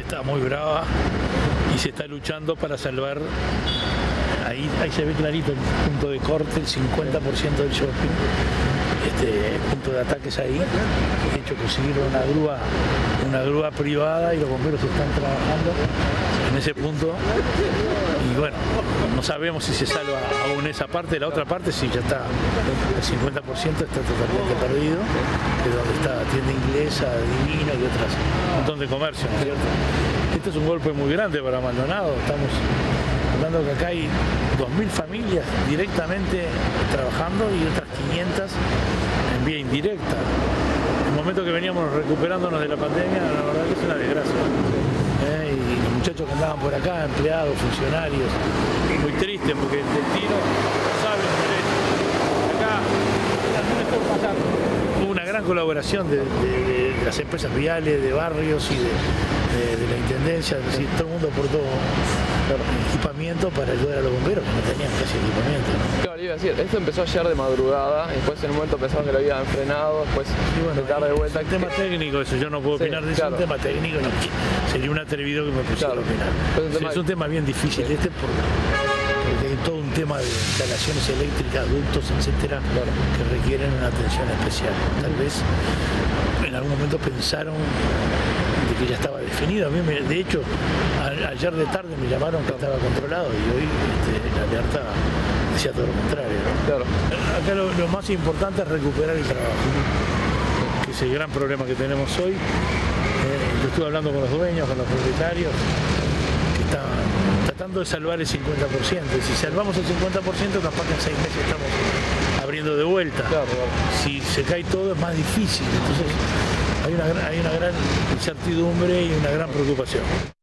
está muy brava y se está luchando para salvar. Ahí se ve clarito el punto de corte, el 50% del shopping. El punto de ataque es ahí. De hecho, consiguieron una grúa privada y los bomberos están trabajando en ese punto. Y bueno, no sabemos si se salva aún esa parte. La otra parte sí, ya está. El 50% está totalmente perdido, que es donde está tienda inglesa, Divino y otras, un montón de comercio, ¿no es cierto? Este es un golpe muy grande para Maldonado. Estamos hablando que acá hay 2.000 familias directamente trabajando y otras 500 en vía indirecta. En el momento que veníamos recuperándonos de la pandemia, la verdad que es una desgracia. Y los muchachos que andaban por acá, empleados, funcionarios, muy tristes porque el destino no sabe acá también está pasando. Hubo una gran colaboración de las empresas viales, de barrios y de la intendencia, es decir, todo el mundo aportó equipamiento para ayudar a los bomberos que no tenían casi equipamiento, ¿no? Claro, iba a decir, esto empezó ayer de madrugada, después en un momento pensaban que lo habían frenado, después bueno, de tarde de vuelta. Es un tema técnico eso, yo no puedo opinar de eso, es un tema técnico, no, sería un atrevido que me pusiera a opinar. Es un tema bien difícil porque hay todo un tema de instalaciones eléctricas, ductos, etcétera, que requieren una atención especial. Tal vez en algún momento pensaron de que ya estaba definido. A mí, de hecho, ayer de tarde me llamaron que estaba controlado y hoy la alerta decía todo lo contrario, ¿no? Claro. Acá lo más importante es recuperar el trabajo, que es el gran problema que tenemos hoy. Yo estuve hablando con los dueños, con los propietarios, que están tratando de salvar el 50%. Y si salvamos el 50%, capaz que en 6 meses estamos abriendo de vuelta. Claro. Si se cae todo es más difícil. Entonces hay una gran incertidumbre y una gran preocupación.